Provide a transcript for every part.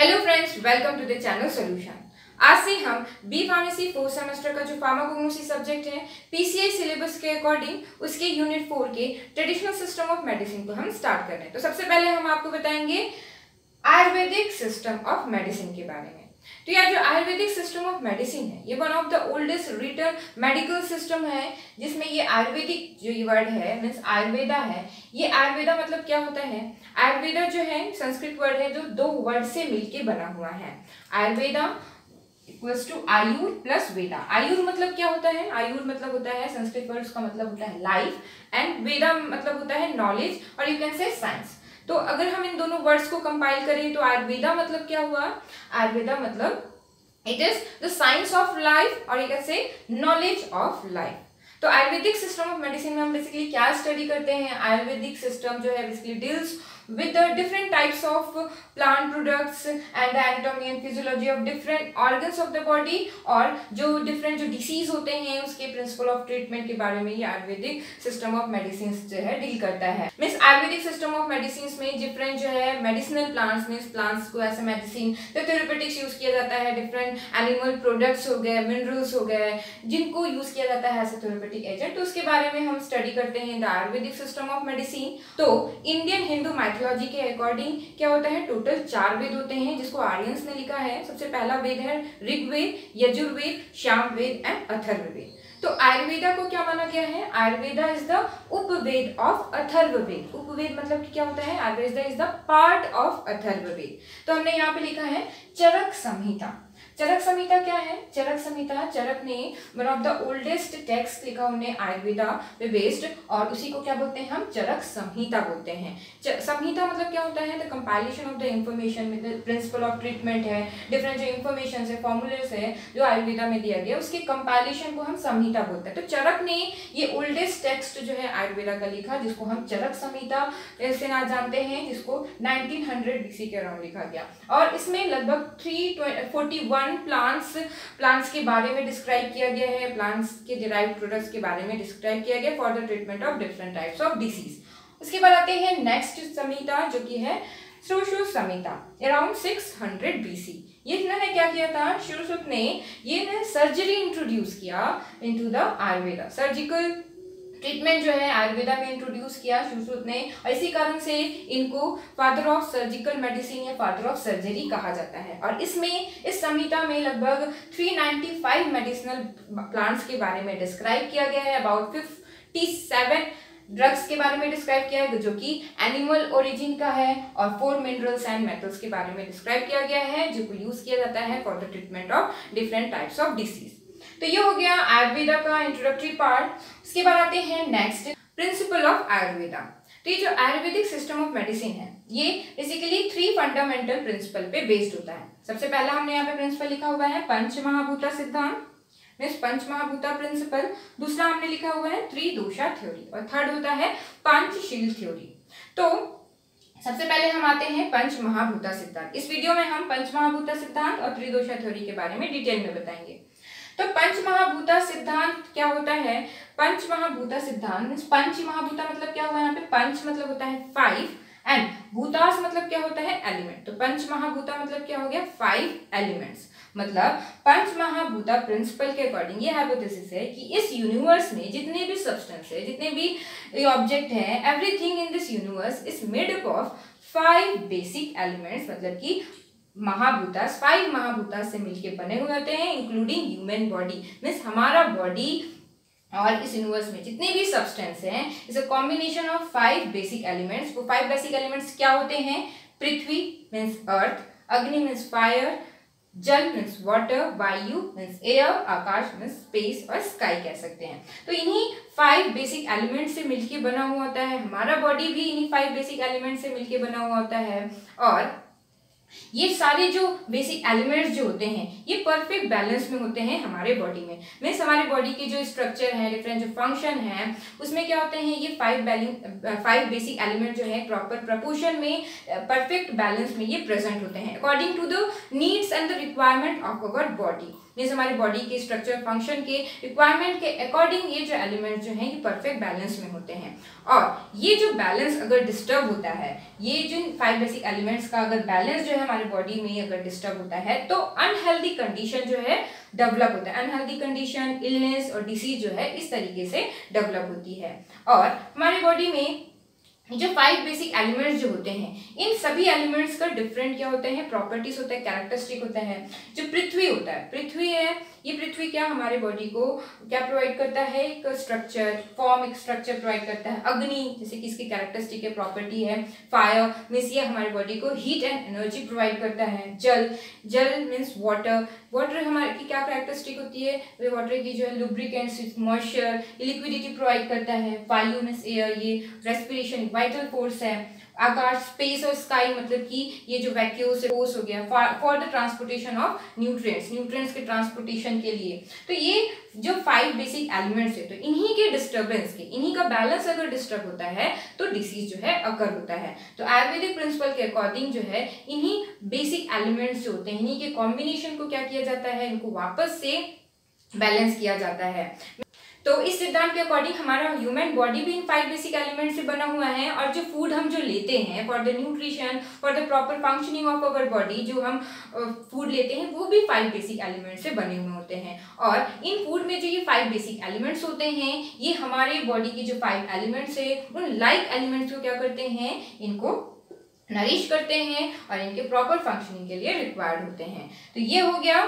Hello friends, welcome to the channel solution. आज से हम बी फार्मेसी 4th सेमेस्टर का जो फार्माकोग्नोसी सब्जेक्ट है पीसीआई सिलेबस के अकॉर्डिंग उसके यूनिट 4 के ट्रेडिशनल सिस्टम ऑफ मेडिसिन को हम स्टार्ट कर रहे हैं। तो सबसे पहले हम आपको बताएंगे आयुर्वेदिक सिस्टम ऑफ मेडिसिन के बारे में। तो यार जो आयुर्वेदिक सिस्टम ऑफ मेडिसिन है ये one of the oldest written medical system है, जिसमें ये आयुर्वेदिक जो ये वर्ड है मीन्स आयुर्वेदा है। ये आयुर्वेदा मतलब क्या होता है? आयुर्वेदा जो है संस्कृत वर्ड है जो दो वर्ड से मिलके बना हुआ है। Ayurveda equals to ayur plus veda. आयुर मतलब क्या होता है? आयुर मतलब होता है संस्कृत वर्ड, उसका मतलब होता है लाइफ, एंड वेदा मतलब होता है नॉलेज और यू कैन से साइंस। तो अगर हम इन दोनों वर्ड्स को कंपाइल करें तो आयुर्वेदा मतलब क्या हुआ? आयुर्वेदा मतलब it is the science of life और you can say knowledge of life. तो आयुर्वेदिक सिस्टम ऑफ मेडिसिन में हम बेसिकली क्या स्टडी करते हैं? आयुर्वेदिक सिस्टम जो है basically deals with the different types of plant products and the anatomy and physiology of different organs of the body, और जो different जो disease होते हैं उसके principle of treatment के बारे में ये आयुर्वेदिक system of medicines जो है डील करता है। Means Ayurvedic system of medicines में different जो है medicinal plants मीन्स plants को ऐसे medicine तो therapeutics यूज किया जाता है, different animal products हो गए, minerals हो गए जिनको यूज किया जाता है एज ए थेरेपेटिक एजेंट, तो उसके बारे में हम स्टडी करते हैं the Ayurvedic system of medicine. तो इंडियन हिंदू माइथोलॉजी के अकॉर्डिंग क्या होता है? टोटल 4 वेद होते हैं जिसको आर्यंस ने लिखा है। सबसे पहला वेद है ऋग्वेद, यजुर्वेद, सामवेद एंड अथर्ववेद। तो आयुर्वेदा को क्या माना गया है? Ayurveda is the Upaveda of Atharvaveda. Upaveda मतलब क्या होता है? Ayurveda is the part of Atharvaveda. तो हमने यहाँ पे लिखा है चरक संहिता। चरक संहिता क्या है? चरक संहिता, चरक ने one of the oldest text लिखा उन्हें आयुर्वेदा पे बेस्ड, और उसी को क्या बोलते हैं हम? चरक संहिता बोलते हैं। संहिता मतलब क्या होता है? The compilation of the information with the principle of treatment है, डिफरेंट जो इंफॉर्मेशन है, फॉर्मूलेस है जो आयुर्वेदा में दिया गया उसके कंपाइलेशन को हम संहिता बोलते हैं। तो चरक ने ये ओल्डेस्ट टेक्स्ट जो है आयुर्वेदा का लिखा जिसको हम चरक संहिता से ना जानते हैं, जिसको 1900 BC के अराउंड लिखा गया, और इसमें लगभग 341 प्लांट्स के बारे में डिस्क्राइब किया गया है, प्लांट्स के डिराइव्ड प्रोडक्ट्स के बारे में डिस्क्राइब किया गया for the treatment of different types of disease. उसके बाद आते हैं नेक्स्ट संहिता जो कि है सुश्रुत संहिता अराउंड 600 BC। ये इन्होंने क्या किया था? सुश्रुत ने ये सर्जरी इंट्रोड्यूस किया into the Ayurveda. Surgical treatment जो है आयुर्वेदा में इंट्रोड्यूस किया सुश्रुत ने, और इसी कारण से इनको फादर ऑफ सर्जिकल मेडिसिन या फादर ऑफ सर्जरी कहा जाता है। और इसमें इस संहिता में लगभग 395 मेडिसिनल प्लांट्स के बारे में डिस्क्राइब किया गया है। अबाउट 57 ड्रग्स के बारे में डिस्क्राइब किया है जो कि एनिमल ओरिजिन का है, और 4 मिनरल्स एंड मेटल्स के बारे में डिस्क्राइब किया गया है जो को यूज किया जाता है for the treatment of different types of disease. तो ये हो गया आयुर्वेदा का इंट्रोडक्टरी पार्ट। उसके बाद आते हैं नेक्स्ट प्रिंसिपल ऑफ आयुर्वेदा। तो ये जो आयुर्वेदिक सिस्टम ऑफ मेडिसिन है ये बेसिकली 3 फंडामेंटल प्रिंसिपल पे बेस्ड होता है। सबसे पहला हमने यहाँ पे प्रिंसिपल लिखा हुआ है पंचमहाभूता सिद्धांत मीन्स पंचमहाभूता प्रिंसिपल। दूसरा हमने लिखा हुआ है त्रिदोषा थ्योरी, और थर्ड होता है पंचशील थ्योरी। तो सबसे पहले हम आते हैं पंचमहाभूता सिद्धांत। इस वीडियो में हम पंचमहाभूता सिद्धांत और त्रिदोषा थ्योरी के बारे में डिटेल में बताएंगे। तो पंचमहाभूता सिद्धांत क्या होता है? पंचमहाभूता सिद्धांत मीन्स पंचमहाभूता मतलब क्या हुआ? यहाँ पे पंच मतलब होता है 5 एंड भूतास मतलब क्या होता है? एलिमेंट। तो पंचमहाभूता मतलब क्या हो गया? 5 एलिमेंट्स। मतलब पंचमहाभूता प्रिंसिपल के अकॉर्डिंग ये हाइपोथेसिस है कि इस यूनिवर्स में जितने भी सब्सटेंस है, जितने भी ऑब्जेक्ट है, everything in this universe is made up of 5 basic elements. मतलब कि महाभूतास 5 महाभूतास से मिलकर बने हुए होते हैं, इंक्लूडिंग ह्यूमन बॉडी मीन्स हमारा बॉडी और इस यूनिवर्स में जितने भी सब्सटेंस हैं is a combination of 5 basic elements. वो 5 बेसिक एलिमेंट्स क्या होते हैं? पृथ्वी मीन्स अर्थ, अग्नि मीन्स फायर, जल मीन्स वाटर, वायु मीन्स एयर, आकाश मीन्स स्पेस और स्काई कह सकते हैं। तो इन्हीं 5 बेसिक एलिमेंट से मिलके बना हुआ होता है हमारा बॉडी भी, इन्हीं 5 बेसिक एलिमेंट से मिलके बना हुआ होता है। और ये सारे जो बेसिक एलिमेंट्स जो होते हैं ये परफेक्ट बैलेंस में होते हैं हमारे बॉडी में। मीन्स हमारे बॉडी के जो स्ट्रक्चर है, डिफरेंट जो फंक्शन है उसमें क्या होते हैं? ये 5 बेसिक एलिमेंट जो है प्रॉपर प्रपोर्शन में, परफेक्ट बैलेंस में ये प्रेजेंट होते हैं according to the needs and the requirement of our body. Means हमारे बॉडी के स्ट्रक्चर फंक्शन के रिक्वायरमेंट के अकॉर्डिंग ये जो एलिमेंट्स जो हैं ये परफेक्ट बैलेंस में होते हैं। और ये जो बैलेंस अगर डिस्टर्ब होता है, ये जो 5 बेसिक एलिमेंट्स का अगर बैलेंस जो है हमारे बॉडी में अगर डिस्टर्ब होता है तो अनहेल्दी कंडीशन जो है डेवलप होता है। अनहेल्दी कंडीशन, इलनेस और डिसीज जो है इस तरीके से डेवलप होती है। और हमारे बॉडी में जो 5 बेसिक एलिमेंट्स जो होते हैं, इन सभी एलिमेंट्स का डिफरेंट क्या होते हैं, प्रॉपर्टीज होता है, कैरेक्टरिस्टिक होता है। जो पृथ्वी होता है, पृथ्वी है, ये पृथ्वी क्या हमारे बॉडी को क्या प्रोवाइड करता है, एक स्ट्रक्चर, फॉर्म, एक स्ट्रक्चर प्रोवाइड करता है। अग्नि जैसे कि इसकी कैरेक्टरिस्टिक है, प्रॉपर्टी है। फायर मीन्स ये हमारे बॉडी को हीट एंड एनर्जी प्रोवाइड करता है। जल, जल मीन्स वाटर, वाटर हमारे की क्या कैरेक्टरिस्टिक होती है, वे वाटर की जो है लुब्रिकेंट्स, मॉइस्चर, लिक्विडिटी प्रोवाइड करता है। वायु मीन्स एयर, ये रेस्पिरेशन वाइटल फोर्स है। आकाश, स्पेस और स्काई मतलब कि ये जो वैक्यूम्स फोर्स हो गया for the transportation of nutrients, nutrients के ट्रांसपोर्टेशन के लिए। तो ये जो 5 बेसिक एलिमेंट्स है, तो इन्हीं के डिस्टर्बेंस के, इन्हीं का बैलेंस अगर डिस्टर्ब होता है तो डिसीज जो है अकर होता है। तो आयुर्वेदिक प्रिंसिपल के अकॉर्डिंग जो है इन्हीं बेसिक एलिमेंट्स जो होते हैं, इन्हीं के कॉम्बिनेशन को क्या किया जाता है, इनको वापस से बैलेंस किया जाता है। तो इस सिद्धांत के अकॉर्डिंग हमारा ह्यूमन बॉडी भी इन 5 बेसिक एलिमेंट से बना हुआ है। और जो फूड हम जो लेते हैं for the nutrition, for the proper functioning of our body, जो हम फूड लेते हैं वो भी 5 बेसिक एलिमेंट से बने हुए होते हैं। और इन फूड में जो ये 5 बेसिक एलिमेंट्स होते हैं, ये हमारे बॉडी की जो 5 एलिमेंट्स है उन लाइक एलिमेंट्स को क्या करते हैं, इनको नरिश करते हैं और इनके प्रॉपर फंक्शनिंग के लिए रिक्वायर्ड होते हैं। तो ये हो गया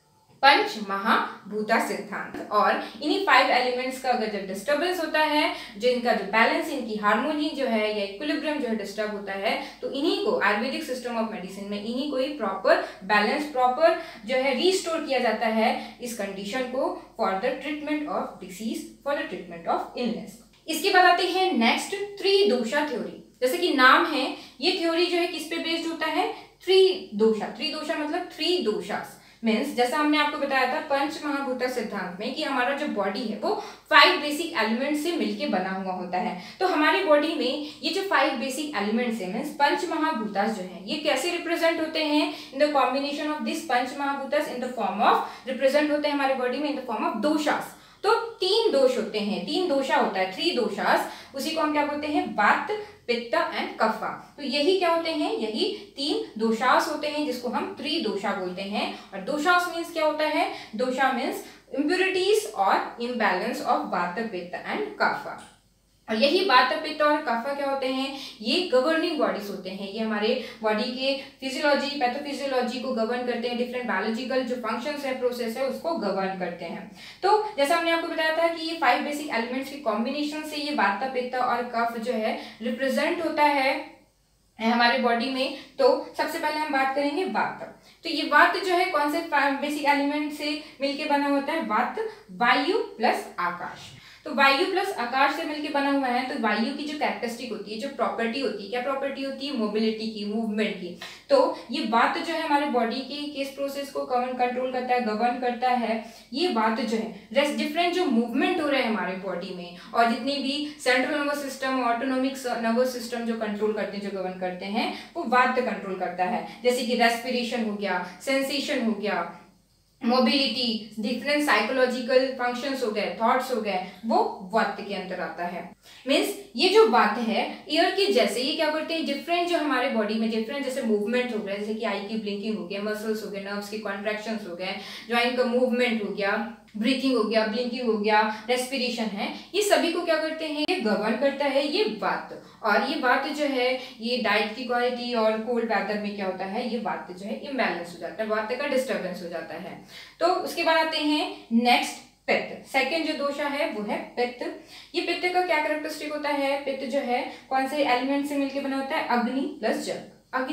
पंच महाभूता सिद्धांत। और इन्हीं 5 एलिमेंट्स का अगर जब डिस्टर्बेंस होता है, जो इनका जो बैलेंस, इनकी हार्मोनी जो है या इक्विलिब्रियम जो है डिस्टर्ब होता है, तो इन्हीं को आयुर्वेदिक सिस्टम ऑफ मेडिसिन में इन्हीं को ही प्रॉपर बैलेंस, प्रॉपर जो है रीस्टोर किया जाता है इस कंडीशन को for the treatment of disease, for the treatment of illness. इसके बाद आते हैं नेक्स्ट त्रिदोषा थ्योरी। जैसे कि नाम है, ये थ्योरी जो है किस पे बेस्ड होता है, त्रिदोषा। त्रिदोषा मतलब 3 दोषास मीन्स जैसा हमने आपको बताया था पंच महाभूता सिद्धांत में कि हमारा जो बॉडी है वो 5 बेसिक एलिमेंट से मिलके बना हुआ होता है। तो हमारी बॉडी में ये जो 5 बेसिक एलिमेंट्स है मीन्स पंच महाभूतास जो है, ये कैसे रिप्रेजेंट होते हैं, in the combination of this पंच महाभूतास in the form of, represent होते हैं हमारी बॉडी में इन द फॉर्म ऑफ दोषास। तो 3 दोष होते हैं, 3 दोषा होता है, 3 दोषास, उसी को हम क्या बोलते हैं, वात, पित्त एंड कफा। तो यही क्या होते हैं, यही 3 दोषास होते हैं जिसको हम त्रिदोषा बोलते हैं। और दोषास मीन्स क्या होता है, दोषा मीन्स इम्प्योरिटीज और इम्बैलेंस ऑफ वात, पित्त एंड कफा। और यही वात, पित्त और कफा क्या होते हैं, ये गवर्निंग बॉडीज होते हैं। ये हमारे बॉडी के फिजियोलॉजी, पैथोफिजियोलॉजी को गवर्न करते हैं, डिफरेंट बायोलॉजिकल जो फंक्शंस है, प्रोसेस है, उसको गवर्न करते हैं। तो जैसा हमने आपको बताया था कि ये 5 बेसिक एलिमेंट्स के कॉम्बिनेशन से ये वात, पित्त और कफ जो है रिप्रेजेंट होता है हमारे बॉडी में। तो सबसे पहले हम बात करेंगे वात। तो ये वात जो है कौन से 5 बेसिक एलिमेंट से मिलके बना होता है, वात वायु प्लस आकाश। तो वायु प्लस आकाश से मिलकर बना हुआ है। तो वायु की जो कैरेक्टरिस्टिक होती है, जो प्रॉपर्टी होती है, क्या प्रॉपर्टी होती है, मोबिलिटी की, मूवमेंट की। तो ये वात जो है हमारे बॉडी के केस प्रोसेस को कंट्रोल करता है, गवर्न करता है। ये वात जो है डिफरेंट जो मूवमेंट हो रहे हैं हमारे बॉडी में, और जितनी भी central nervous system, autonomic nervous system जो कंट्रोल करते हैं, जो गवर्न करते हैं, वो वात कंट्रोल करता है। जैसे कि रेस्पिरेशन हो गया, सेंसेशन हो गया, मोबिलिटी, डिफरेंट साइकोलॉजिकल फंक्शंस हो गए, थॉट्स हो गए, वो वात के अंदर आता है। मीन्स ये जो वात है एयर की जैसे, ये क्या करते हैं, डिफरेंट जो हमारे बॉडी में डिफरेंट जैसे मूवमेंट हो गए, जैसे कि आई की ब्लिंकिंग हो गया, मसल्स हो गए, नर्व्स के कॉन्ट्रैक्शंस हो गए, ज्वाइंट का मूवमेंट हो गया, ब्रीथिंग हो गया, ब्लिंकिंग हो गया, रेस्पिरेशन है, ये सभी को क्या करते हैं, ये गवर्न करता है ये वात। और ये वात जो है ये डाइट की क्वालिटी और कोल्ड वेदर में क्या होता है, ये वात जो है इम्बैलेंस हो जाता है, वात का डिस्टर्बेंस हो जाता है। तो उसके बाद आते हैं नेक्स्ट पित्त। सेकेंड जो दोषा है वो है पित्त। ये पित्त का क्या कैरेक्टरिस्टिक होता है, पित्त जो है कौन से एलिमेंट से मिलकर बना होता है, अग्नि प्लस जल।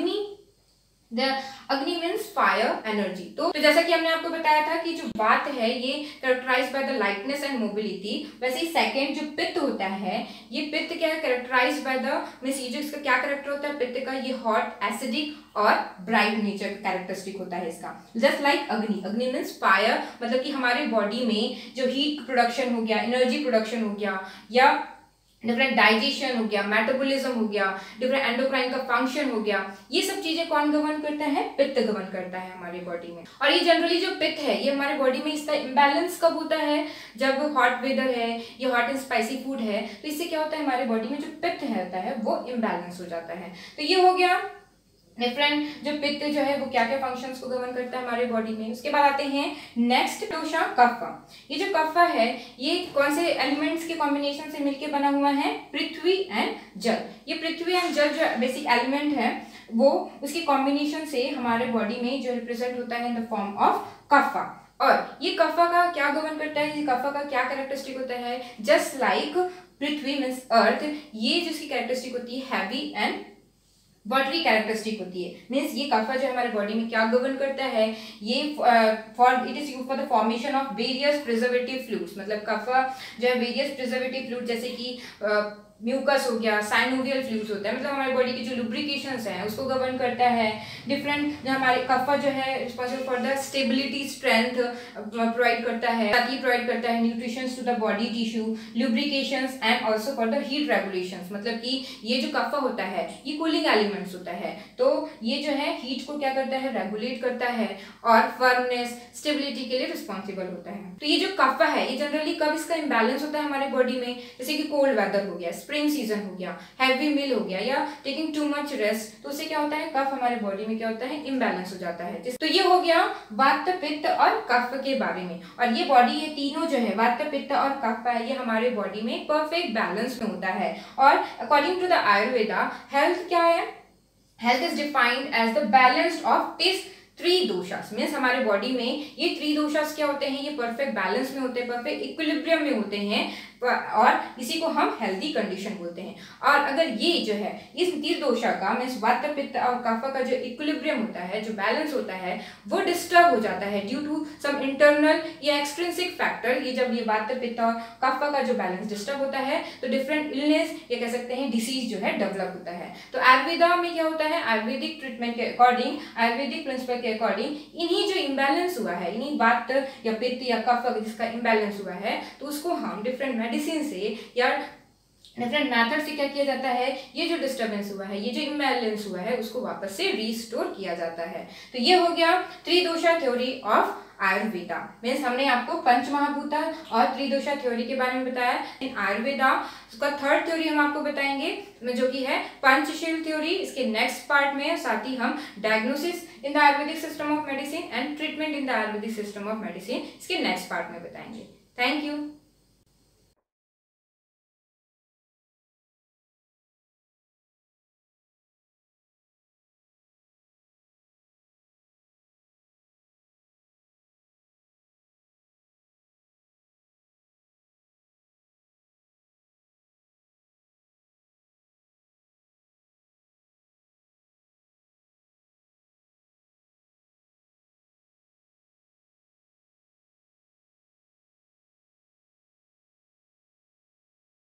अग्नि मीन्स फायर, एनर्जी। तो जैसा कि हमने आपको बताया था कि जो वात है ये characterized by the lightness and mobility, वैसे ही सेकंड जो पित्त होता है, ये पित्त क्या है, कैरेक्टराइज्ड बाय द मीन्स, ये जो इसका क्या कैरेक्टर होता है पित्त का, ये हॉट, एसिडिक और ब्राइट नेचर का कैरेक्टरिस्टिक होता है इसका। जस्ट लाइक अग्नि, अग्नि मीन्स फायर, मतलब कि हमारे बॉडी में जो हीट प्रोडक्शन हो गया, एनर्जी प्रोडक्शन हो गया, या डिफरेंट डाइजेशन हो गया, मेटाबॉलिज्म हो गया, डिफरेंट एंडोक्राइन का फंक्शन हो गया, ये सब चीजें कौन गवर्न करता है? पित्त गवर्न करता है हमारी बॉडी में। और ये जनरली जो पित्त है ये हमारे बॉडी में इसका इम्बैलेंस कब होता है? जब हॉट वेदर है या हॉट एंड स्पाइसी फूड है, तो इससे क्या होता है हमारे बॉडी में जो पित्त होता है वो इम्बैलेंस हो जाता है। तो ये हो गया डिफरेंट जो पित्त जो है वो क्या क्या फंक्शंस को गवर्न करता है हमारे बॉडी में। उसके बाद आते हैं नेक्स्ट डोशा कफा। ये जो कफा है ये कौन से एलिमेंट्स के कॉम्बिनेशन से मिलकर बना हुआ है? पृथ्वी एंड जल। ये पृथ्वी एंड जल जो बेसिक एलिमेंट है वो उसके कॉम्बिनेशन से हमारे बॉडी में जो रिप्रेजेंट होता है इन द फॉर्म ऑफ कफा। और ये कफा का क्या गवर्न करता है? ये कफा का क्या कैरेक्टरिस्टिक होता है? जस्ट लाइक पृथ्वी मीन्स अर्थ, ये जिसकी कैरेक्टरिस्टिक होती है हैवी एंड वाटरी कैरेक्टरिस्टिक होती है। मीन्स ये कफा जो हमारे बॉडी में क्या गवर्न करता है? ये it is used for the formation of various preservative fluids. मतलब कफा जो है वेरियस प्रिजर्वेटिव फ्लूइड जैसे कि म्यूकस हो गया, साइनोवियल फ्लूइड्स होता है, मतलब हमारे बॉडी की जो लुब्रिकेशंस हैं उसको गवर्न करता है। डिफरेंट जो हमारे कफा जो है responsible for the stability, strength provide करता है, साथ ही प्रोवाइड करता है nutritions to the body tissue, lubrications and also for the heat regulations. मतलब कि ये जो कफा होता है ये कूलिंग एलिमेंट्स होता है, तो ये जो है हीट को क्या करता है? रेगुलेट करता है और फर्मनेस, स्टेबिलिटी के लिए रिस्पॉन्सिबल होता है। तो ये जो कफा है ये जनरली कब इसका इम्बैलेंस होता है हमारे बॉडी में? जैसे कि कोल्ड वेदर हो गया, स्प्रिंग सीजन हो गया, हैवी मील हो गया या टेकिंग टू मच रेस्ट, तो उससे क्या होता है? कफ हमारे बॉडी में क्या होता है? इम्बैलेंस हो जाता है। तो ये हो गया वात, पित्त और कफ के बारे में। और ये बॉडी ये तीनों जो है वात, पित्त और कफ है ये हमारे बॉडी में परफेक्ट बैलेंस में होता है। और according to the Ayurveda health क्या है? Health is defined as the balance of this three दोषास। मीन्स हमारे बॉडी में ये थ्री दोषास क्या होते हैं? ये परफेक्ट बैलेंस में होते हैं, परफेक्ट इक्विलिब्रियम में होते हैं और इसी को हम हेल्दी कंडीशन बोलते हैं। और अगर ये जो है इस तीन दोषा का मीन्स वात, पित्त और कफ का जो इक्विलिब्रियम होता है, जो बैलेंस होता है, वो डिस्टर्ब हो जाता है ड्यू टू सम इंटरनल या एक्सट्रिंसिक फैक्टर। ये जब ये वात, पित्त और कफ का जो बैलेंस डिस्टर्ब होता है तो डिफरेंट इलनेस या कह सकते हैं डिसीज जो है डेवलप होता है। तो आयुर्वेदा में क्या होता है? आयुर्वेदिक ट्रीटमेंट के अकॉर्डिंग, आयुर्वेदिक प्रिंसिपल के अकॉर्डिंग इन्हीं जो इम्बैलेंस हुआ है, इन्हीं वात या पित्त या कफ जिसका इम्बैलेंस हुआ है, तो उसको हम डिफरेंट मेडिसिन से या डिफरेंट मेथड से क्या किया जाता है? ये जो डिस्टर्बेंस हुआ है, ये जो इम्बैलेंस हुआ है, उसको वापस से रीस्टोर किया जाता है। तो ये हो गया tridosha theory of Ayurveda. Means हमने आपको पंच महाभूता और त्रिदोषा थ्योरी के बारे में बताया। इन आयुर्वेदा उसका थर्ड थ्योरी हम आपको बताएंगे जो कि है पंचशील थ्योरी, इसके नेक्स्ट पार्ट में। साथ ही हम diagnosis in the Ayurvedic system of medicine and treatment in the Ayurvedic system of medicine इसके नेक्स्ट पार्ट में बताएंगे। Thank you.